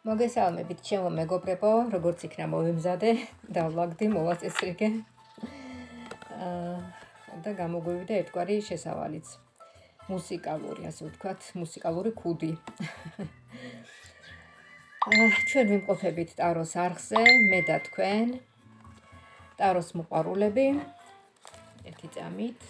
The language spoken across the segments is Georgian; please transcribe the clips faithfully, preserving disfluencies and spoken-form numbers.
მოგესალმებით, ჩემო მეგობრებო, როგორც იქნა მოვიმზადე, დავლაგდი, მოვაწესრიგე. და გამოგვივიდა ერთგვარი შესავალიც. მუსიკალური, ასე ვთქვათ, მუსიკალური ქუდი. ჩვენ ვიმყოფებით ტაროს არხზე, მე და თქვენ. ტაროს მოყვარულები. ერთი წამით.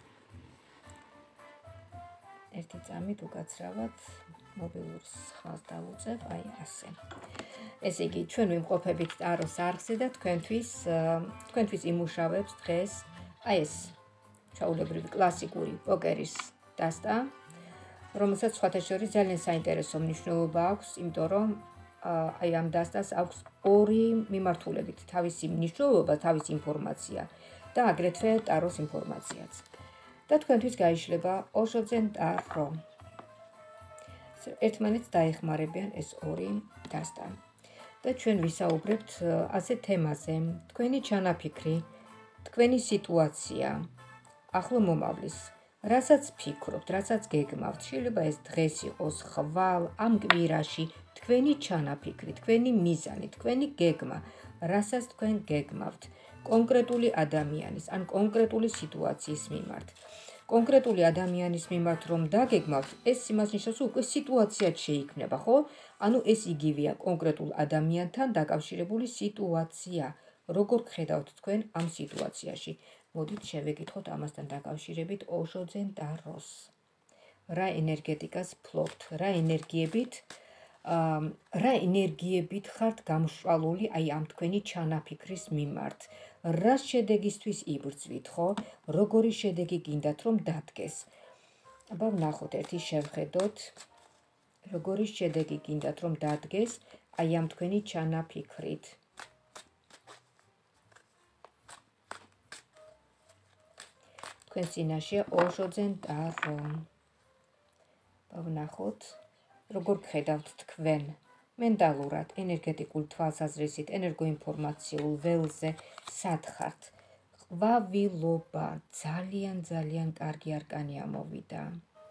ერთი წამით უკაცრავად მობილურს ხმას დავუწევ, აი ასე. ესე იგი, ჩვენ ვიმყოფებით ტაროს არხზე და თქვენთვის, თქვენთვის იმუშავებს დღეს აი ეს ჩაულებრივი კლასიკური პოკერის დასტა, რომელსაც სხვათა შორის ძალიან საინტერესო მნიშვნელობა აქვს, იმიტომ რომ აი ამ დასტას აქვს ორი მიმართულებით, თავისი მნიშვნელობა, თავისი ინფორმაცია და აგრეთვე ტაროს ინფორმაციაც. და თქვენთვის გაიშლება ოშოძენ ტარო. ერთმანეთს დაეხმარებიან ეს ორი დასტა. და ჩვენ ვისაუბრებთ ასე თემაზე, თქვენი ჩანაფიქრი, თქვენი სიტუაცია, ახლო მომავლის, რასაც ფიქრობთ, რასაც გეგმავთ, შეიძლება ეს დღეს იყოს, ხვალ, ამ კვირაში, თქვენი ჩანაფიქრი, თქვენი მიზანი, თქვენი გეგმა, რასაც თქვენ გეგმავთ, კონკრეტული ადამიანის, ან კონკრეტული სიტუაციის მიმართ. კონკრეტული ადამიანის მიმართ რომ დაგეგმავთ, ეს იმას ნიშნავს, რომ უკვე სიტუაციაც შეიქმნება, ხო? ანუ ეს იგივეა კონკრეტულ ადამიანთან დაკავშირებული სიტუაცია. როგორ გხედავთ თქვენ ამ სიტუაციაში? მოდით შევეკითხოთ ამასთან დაკავშირებით ოშოძენ ტაროს. რა ენერგეტიკას ფლობთ, რა ენერგიებით, რა ენერგიებით ხართ გამშვალული აი ამ თქვენი ჩანაფიქრის მიმართ. რა შედეგისთვის იბრძვით, ხო? როგორი შედეგი გინდათ რომ დადგეს? აბა ვნახოთ ერთი შევხედოთ, როგორი შედეგი გინდათ რომ დადგეს აი ამ თქვენი ჩანაფიქრით. თქვენ წინაშეა ოშოძენ ტარო. ვნახოთ, როგორ გხედავთ თქვენ მენტალურად, ენერგეტიკულ თვალსაზრისით, ენერგოინფორმაციულ ველზე, სად ხართ? ყვავილობა, ძალიან ძალიან კარგი არკანი ამოვიდა.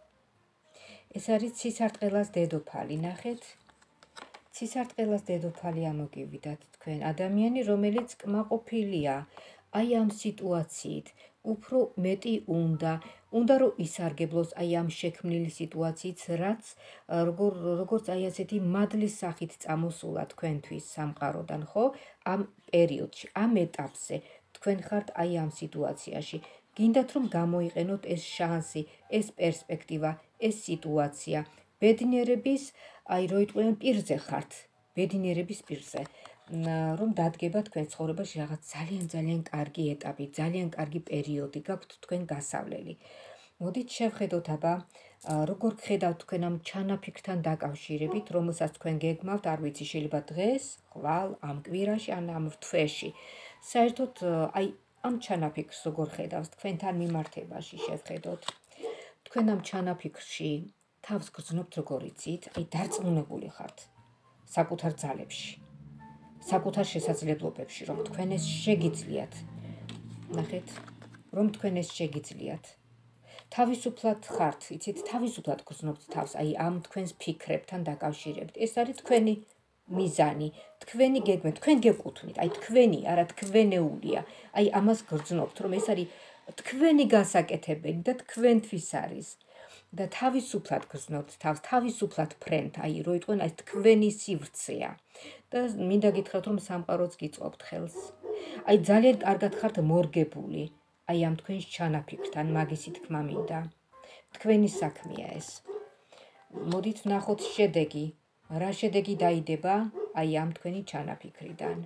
ეს არის ცისარტყელას დედოფალი, ნახეთ? ცისარტყელას დედოფალი ამოგივიდათ თქვენ, ადამიანი, რომელიც კმაყოფილია აი ამ სიტუაციით, უფრო მეტი უნდა, უნდა რომ ისარგებლოს აი ამ შექმნილი სიტუაციით, რაც როგორც აი ასეთი მადლის სახით წამოსულა თქვენთვის სამყაროდან, ხო? ამ პერიოდში, ამ ეტაპზე თქვენ ხართ აი ამ სიტუაციაში. გინდათ რომ გამოიყენოთ ეს შანსი, ეს პერსპექტივა, ეს სიტუაცია. ბედნიერების, აი რო იტყვიან პირზე ხართ, ბედნიერების პირზე. რომ დადგება თქვენ ცხოვრებაში რაღაც ძალიან ძალიან კარგი ეტაპი, ძალიან კარგი პერიოდი გაქვთ თქვენ გასავლელი. მოდით შევხედოთ აბა, როგორ გხედავთ თქვენ ამ ჩანაფიქრთან დაკავშირებით, რომელსაც თქვენ გეგმავთ, არ ვიცი, შეიძლება დღეს, ხვალ, ამ კვირაში, ან ამ თვეში. საერთოდ აი ამ ჩანაფიქრს როგორ ხედავს თქვენთან მიმართებაში შევხედოთ. თქვენ ამ ჩანაფიქრში თავს გრძნობთ როგორ იცით, აი დარწმუნებული ხართ საკუთარ ძალებში. საკუთარ შესაძლებლობებში, რომ თქვენ ეს შეგიძლიათ. ნახეთ, რომ თქვენ ეს შეგიძლიათ. თავისუფლად ხართ, იცით, თავისუფლად გრძნობთ თავს, აი ამ თქვენს ფიქრებთან დაკავშირებით. ეს არის თქვენი მიზანი, თქვენი გეგმა, თქვენ გეკუთვნით, აი თქვენი, არა თქვენეულია. აი ამას გრძნობთ, რომ ეს არის თქვენი გასაკეთებელი და თქვენთვის არის. და თავისუფლად გრძნობთ თავს, თავისუფლად ფრენთ, აი რო იტყვენ, აი თქვენი სივრცეა. და მინდა გითხრათ, რომ სამყაროც გიწყობთ ხელს. აი ძალიან კარგად ხართ მორგებული, აი ამ თქვენს ჩანაფიქრთან, მაგისი თქმა მინდა. თქვენი საქმეა ეს. მოდით ვნახოთ შედეგი, რა შედეგი დაიდება აი ამ თქვენი ჩანაფიქრიდან.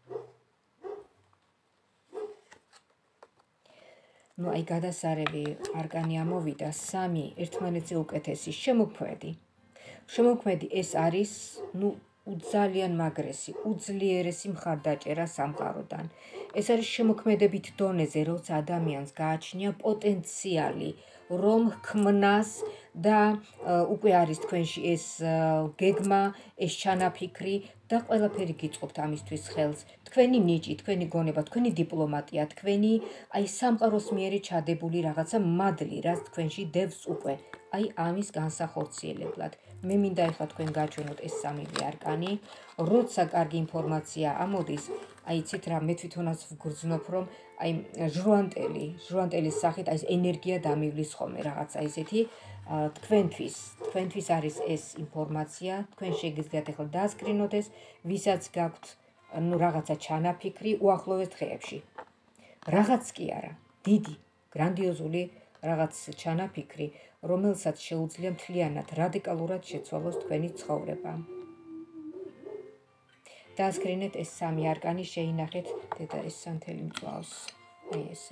ნუ აი გადასარევი არკანი ამოვიდა, სამი ერთმანეთზე უკეთესი შემოქმედი. შემოქმედი ეს არის, ნუ ძალიან მაგრესი, უძლიერესი მხარდაჭერა სამყაროდან. ეს არის შემოქმედებით დონეზე, როცა ადამიანს გააჩნია პოტენციალი, რომ ჰქმნას და უკვე არის თქვენში ეს გეგმა, ეს ჩანაფიქრი და ყველაფერი გიწყობთ ამისთვის ხელს. თქვენი ნიჭი, თქვენი გონება, თქვენი დიპლომატია, თქვენი აი სამყაროს მიერე ჩადებული რაღაცა მადლი, რაც თქვენში დევს უკვე. აი ამის განსახორციელებლად. მე მინდა ეხლა თქვენ გაჩვენოთ ეს სამივე არკანი, როცა კარგი ინფორმაცია ამოდის, აი იცით რა, მე თვითონაც ვგრძნობ, რომ აი ჟრუანტელი, ჟრუანტელის სახით აი ეს ენერგია დამივლის ხოლმე რაღაცა ისეთი თქვენთვის, თქვენთვის არის ეს ინფორმაცია, თქვენ შეგიძლიათ ეხლა დაასკრინოთ ეს, ვისაც გაქვთ ну რაღაცა ჩანაფიქრი უახლოეს დღეებში. რაღაც კი არა, დიდი, გრანდიოზული რაღაც ჩანაფიქრი, რომელსაც შეუძლია მთლიანად რადიკალურად შეცვალოს თქვენი ცხოვრება. დაასკრინეთ ეს სამი არკანი, შეინახეთ დედა ეს სანთელი მწვავს. აი ესე.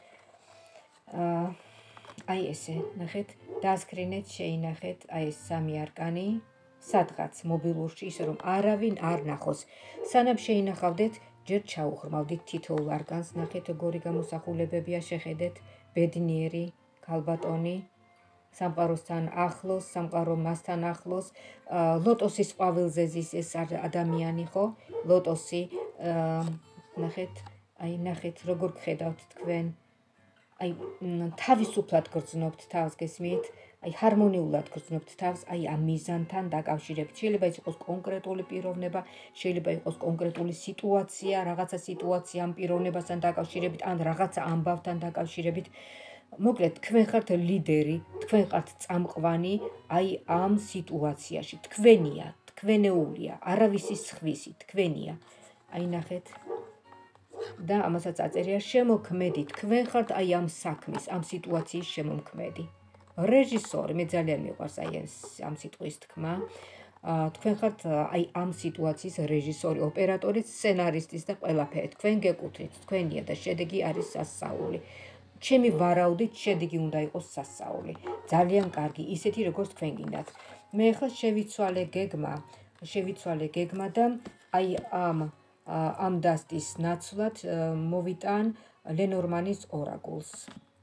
აი ესე, ნახეთ, დაასკრინეთ, შეინახეთ აი ეს სამი არკანი, სადღაც მობილურში, ისე რომ არავინ არ ნახოს. სანამ შეინახავდეთ, ჯერ ჩაუღრმავდით თითოეულ არკანს, ნახეთ როგორი გამოსახულებებია, შეხედეთ, ბედნიერი, ქალბატონი, სამყაროსთან ახლოს, სამყარო მასთან ახლოს, ლოტოსის ყვავილზე ზის ეს ადამიანი, ხო? ლოტოსი, ნახეთ, აი ნახეთ, როგორ გხედავთ თქვენ, აი თავისუფლად გრძნობთ თავს, გესმით? აი ჰარმონიულად გრძნობთ თავს, აი ამ მიზანთან დაკავშირებით. შეიძლება ის იყოს კონკრეტული პიროვნება, შეიძლება იყოს კონკრეტული სიტუაცია, რაღაცა სიტუაცია ამ პიროვნებასთან დაკავშირებით, ან რაღაცა ამბავთან დაკავშირებით. მოკლედ, თქვენ ხართ ლიდერი, თქვენ ხართ წამყვანი, აი ამ სიტუაციაში. თქვენია, თქვენეულია, არავისის სხვისი, თქვენია. აი ნახეთ. და ამასაც აწერია შემოქმედი, თქვენ ხართ აი ამ საქმის, ამ სიტუაციის შემოქმედი. რეჟისორი, მე ძალიან მიყვარს აი ამ სიტყვის თქმა. თქვენ ხართ აი ამ სიტუაციის რეჟისორი, ოპერატორი, სცენარისტის და ყველაფერი. თქვენ გეკუთვნით, თქვენია და შედეგი არის სასწაული. ჩემი ვარაუდით შედეგი უნდა იყოს სასწაული. ძალიან კარგი, ისეთი როგორც თქვენ გინდათ. მე ახლა შევიცვალე გეგმა, შევიცვალე გეგმა და აი ამ ამ დასტის ნაცვლად მოვიტან ლენორმანის ორაკულს.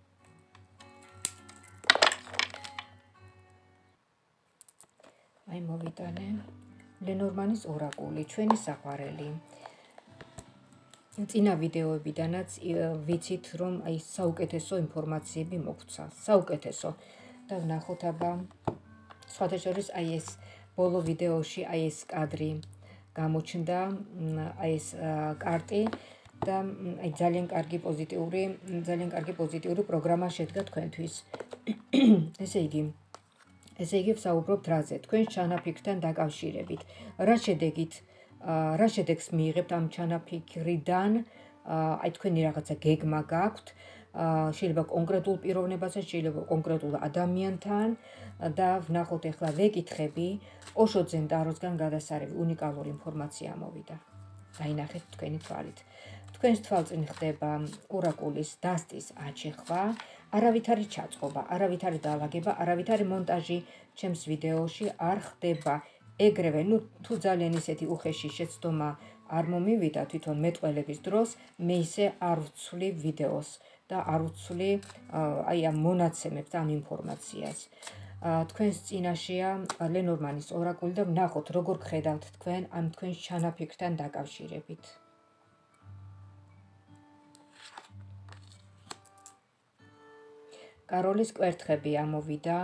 აი მოვიტანე ლენორმანის ორაკული, ჩვენი საყვარელი. წინა ვიდეოებიდანაც ვიცით, რომ აი საუკეთესო ინფორმაციები მოგცა, საუკეთესო. და ვნახოთ აბა, სხვათა შორის აი ეს ბოლო ვიდეოში აი ეს კადრი გამოჩნდა, აი ეს კარტი და აი ძალიან კარგი პოზიტიური, ძალიან კარგი პოზიტიური პროგრამა შედგა თქვენთვის. ესე იგი, ესე იგი ვსაუბრობთ რაზე, თქვენს ჩანაფიქრთან დაკავშირებით. რა შედეგით, რა შედეგს მიიღებთ ამ ჩანაფიქრიდან, აი თქვენი რაღაცა გეგმა გაქვთ, შეიძლება კონკრეტულ პიროვნებასთან, შეიძლება კონკრეტულ ადამიანთან და ვნახოთ ახლა ვეკითხები, ოშო ძენტაროსგან გადასარევი უნიკალური ინფორმაცია მოვიდა. დაინახეთ თქვენი თვალით. თქვენს თვალწინ ხდება ორაკულის დასტის აჩეხვა, არავითარი ჩაწყობა, არავითარი დაალაგება, არავითარი მონტაჟი ჩემს ვიდეოში არ ხდება. ეგრევე, ნუ თუ ძალიან ისეთი უხეში შეცდომა არ მომივიდა თვითონ მეტყველების დროს, მე ისე არ ვცვლი ვიდეოს და არ ვცვლი აი ამ მონაცემებს ამ ინფორმაციას. თქვენს წინაშეა ლენორმანის ორაკული და ვნახოთ როგორ გხედავთ თქვენ ამ თქვენს ჩანაფიქრთან დაკავშირებით. კაროლის კვერთხები ამოვიდა.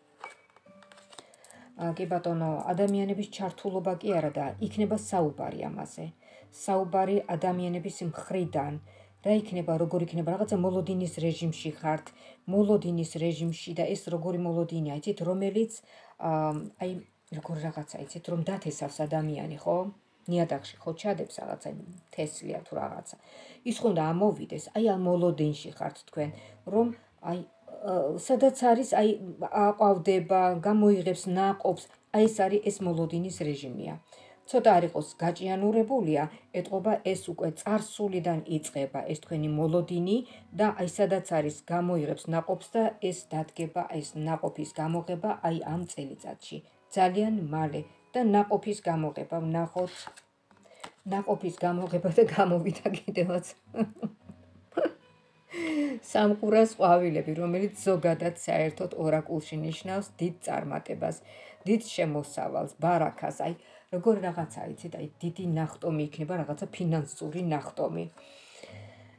კი ბატონო, ადამიანების ჩართულობა კი არა და იქნება საუბარი ამაზე. საუბარი ადამიანების მხრიდან და იქნება როგორ იქნება რაღაცა მოლოდინის რეჟიმში ხართ, მოლოდინის რეჟიმში და ეს როგორი მოლოდინია, იცით, რომელიც აი როგორ რაღაცა, იცით, რომ დათესავს ადამიანი, ხო? ნიადაგში ხო ჩადებს რაღაცა თესლია თუ რაღაცა. ის ხო უნდა ამოვიდეს, აი ამ მოლოდინში ხართ თქვენ, რომ აი სადაც არის აი აყვავდება, გამოიღებს ნაყოფს, აი ეს არის ეს მოლოდინის რეჟიმია. ცოტა არ იყოს გაჭიანურებულია, ეტყობა ეს უკვე წარსულიდან იწყება ეს თქვენი მოლოდინი და აი სადაც არის გამოიღებს ნაყოფს და ეს დადგება, ეს ნაყოფის გამოღება აი ამ წელიწადში. ძალიან მალე და ნაყოფის გამოღება, ვნახოთ. ნაყოფის გამოღება და გამოვიდა კიდევაც. სამყურას ყვავილები, რომელიც ზოგადად საერთოდ ორაკულში ნიშნავს დიდ წარმატებას, დიდ შემოსავალს, ბარაქას, აი როგორ რაღაცა იცით, აი დიდი ნახტომი იქნება, რაღაცა ფინანსური ნახტომი.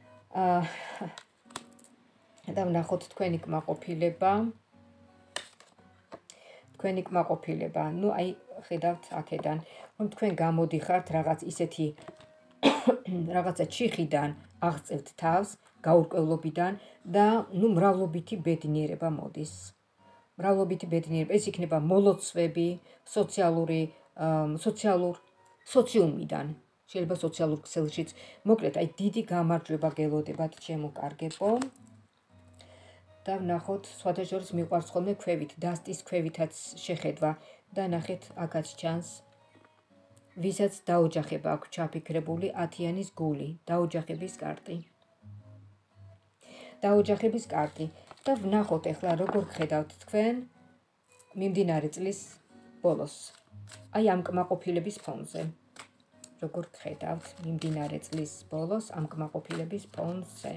და ვნახოთ თქვენი კმაყოფილება. თქვენი კმაყოფილება. ნუ აი ხედავთ აქედან, რომ თქვენ გამოდიხართ რაღაც ისეთი რაღაცა ჩიხიდან, აღწევთ თავს, გაურკვევლობიდან და ნუ მრავლობითი ბედნიერება მოდის. მრავლობითი ბედნიერება, ეს იქნება მოლოცვები, სოციალური, სოციალურ სოციუმიდან. შეიძლება სოციალურ ქსელშიც. მოკლედ, აი დიდი გამარჯვება გელოდებათ ჩემო კარგებო. და ვნახოთ, სხვათა შორის მიყვარს ხოლმე ქვევით, დასტის ქვევითაც შეხედვა და ნახეთ, აქაც ჩანს, ვისაც დაოჯახება აქვს ჩაფიქრებული ათიანის გული, დაოჯახების კარტი. დაოჯახების კარტი და ვნახოთ ახლა როგორ ხედავთ თქვენ მიმდინარე წლის ბოლოს. აი ამ კმაყოფილების ფონზე. როგორ ხედავთ მიმდინარე წლის ბოლოს ამ კმაყოფილების ფონზე.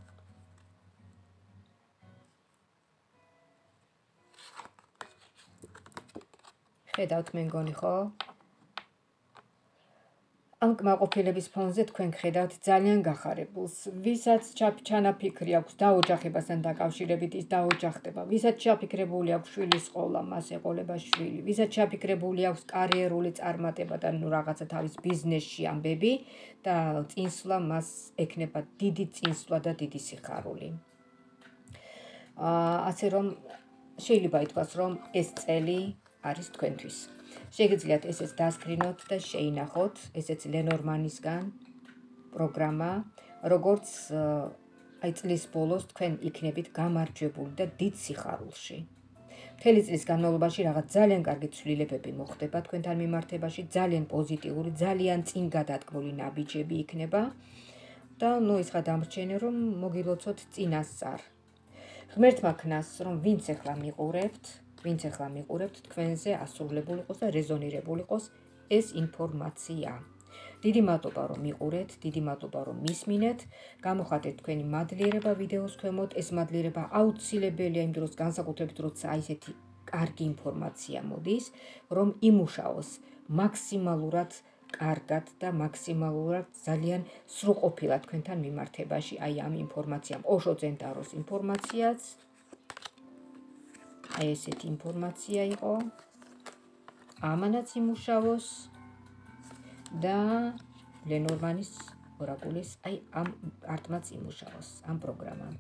ხედავთ მე მგონი ხო? ამ კმაყოფილების ფონზე თქვენ ხედავთ ძალიან გახარებულს, ვისაც ჩანაფიქრი აქვს დაოჯახებასთან დაკავშირებით ის დაოჯახდება, ვისაც ჩაფიქრებული აქვს შვილის ყოლა, მას ეყოლება შვილი, ვისაც ჩაფიქრებული აქვს კარიერული წარმატება და ნუ რაღაცა თავის ბიზნესში ამბები და წინსვლა მას ექნება დიდი წინსვლა და დიდი სიხარული. ასე რომ შეიძლება ითქვას, რომ ეს წელი არის თქვენთვის. შეგიძლიათ ესეც დასკრინოთ და შეინახოთ, ესეც ლენორმანისგან პროგრამა, როგორც აი წლის ბოლოს თქვენ იქნებით გამარჯვებული და დიდ სიხარულში. მთელი წლის განმავლობაში რაღაც ძალიან კარგი ცვლილებები მოხდება თქვენთან მიმართებაში, ძალიან პოზიტიური, ძალიან წინ გადადგმული ნაბიჯები იქნება და ნუ ის ხა დამრჩენია, რომ მოგილოცოთ წინასწარ. ღმერთმა ქნას, რომ ვინც ახლა მიყურებთ, ვინც ახლა მიყურებთ, თქვენზე ასრულებული იყოს და რეზონირებული იყოს ეს ინფორმაცია. დიდი მადლობა, რომ მიყურეთ, დიდი მადლობა, რომ მისმინეთ, გამოხატეთ თქვენი მადლიერება ვიდეოს ქვემოთ, ეს მადლიერება აუცილებელია იმ დროს, განსაკუთრებით როცა აი ესეთი კარგი ინფორმაცია მოდის, რომ იმუშაოს მაქსიმალურად კარგად და მაქსიმალურად ძალიან სრულყოფილად თქვენთან მიმართებაში აი ამ ინფორმაციამ. ოშო ზენტაროს ინფორმაციაც აი ესეთი ინფორმაცია იყო, ამანაც იმუშავოს და ლენორმანის ორაკულის აი ამ კარტმაც იმუშავოს, ამ პროგრამამ.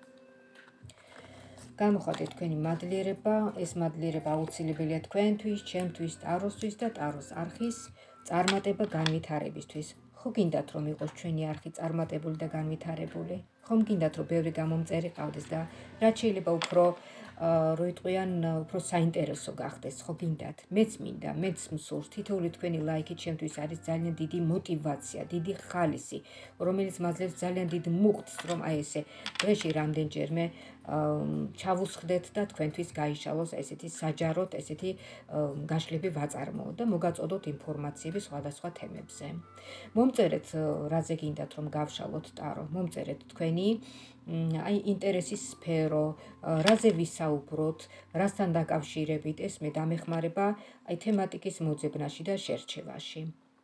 გამოხატეთ თქვენი მადლიერება, ეს მადლიერება აუცილებელია თქვენთვის, ჩემთვის, ტაროსთვის და ტაროს არხის წარმატება განვითარებისთვის. ხო გინდათ რომ იყოს ჩვენი არხი წარმატებული და განვითარებული? ხომ გინდათ რომ ბევრი გამომწერი ყავდეს და რაც შეიძლება უფრო რო იტყვიან უფრო საინტერესო გახდეს, ხო გინდათ? მეც მინდა, მეც მსურს, თითოეული თქვენი ლაიქი ჩემთვის არის ძალიან დიდი მოტივაცია, დიდი ხალისი, რომელიც მაძლევს ძალიან დიდ მუხტს, რომ აი ესე დღეში რამდენჯერმე ჩავუსხდეთ და თქვენთვის გაიშალოს ესეთი საჯაროდ, ესეთი გაშლები ვაწარმოოთ და მოგაწოდოთ ინფორმაციები სხვადასხვა თემებზე. მომწერეთ რაზე გინდათ რომ გავშალოთ ტარო, მომწერეთ თქვენი აი ინტერესის სფერო, რაზე ვისაუბროთ, რასთან დაკავშირებით, ეს მე დამეხმარება აი თემატიკის მოძებნაში და შერჩევაში.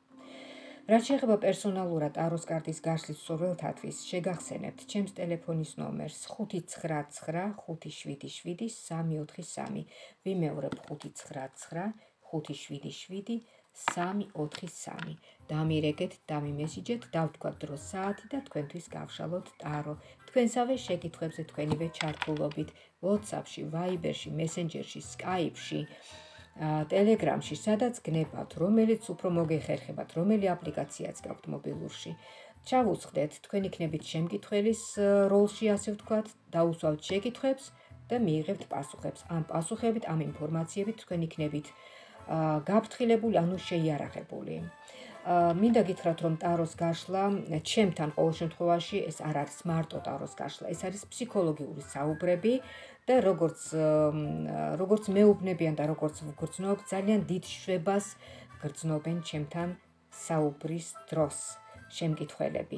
რაც შეეხება პერსონალურად ტაროს კარტის გაშლის მსურველთათვის, შეგახსენებთ ჩემს ტელეფონის ნომერს ხუთი ცხრა ცხრა ხუთი შვიდი შვიდი სამი ოთხი სამი. ვიმეორებ ხუთი ცხრა ცხრა ხუთი შვიდი შვიდი სამი ოთხი სამი. დამირეკეთ, დამიმესიჯეთ, დავთქვათ დრო საათი და თქვენთვის გავშალოთ ტარო. თქვენსავე შეკითხვებზე თქვენივე ჩართულობით, WhatsApp-ში, Viber-ში, Messenger-ში, Skype-ში, Telegram-ში, სადაც გნებავთ, რომელიც უფრო მოგეხერხებათ, რომელი აპლიკაციაც გაქვთ მობილურში. ჩავუსხდეთ, თქვენ იქნებით შემკითხველის როლში, ასე ვთქვათ, დაუსვავთ შეკითხვებს და მიიღებთ პასუხებს. ამ პასუხებით, ამ ინფორმაციებით თქვენ იქნებით გაფრთხილებული, ანუ შეიარაღებული. მინდა გითხრათ, რომ ტაროს გაშლა ჩემთან ყოველ შემთხვევაში ეს არ არის მარტო ტაროს გაშლა, ეს არის ფსიქოლოგიური საუბრები და როგორც როგორც მეუბნებიან და როგორც ვგრძნობ, ძალიან დიდ შვებას გრძნობენ ჩემთან საუბრის დროს შემკითხველები.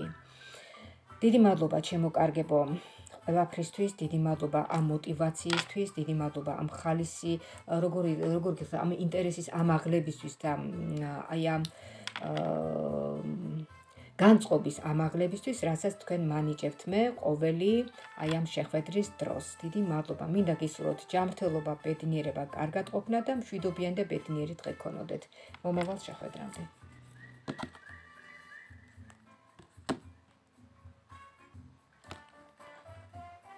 დიდი მადლობა ჩემო კარგებო ყველაფრისთვის, დიდი მადლობა ამ მოტივაციისთვის, დიდი მადლობა ამ ხალისი, როგორი როგორ გიხსნა, ამ ინტერესის ამაღლებისთვის და აი ამ განწყობის ამაღლებისთვის, რასაც თქვენ მანიჭებთ მე ყოველი აი ამ შეხვედრის დროს. დიდი მადლობა. მინდა გისურვოთ ჯანმრთელობა, ბედნიერება, კარგად ყოფნა და მშვიდობიანი და ბედნიერი დღე გქონოდეთ. მომავალ შეხვედრამდე.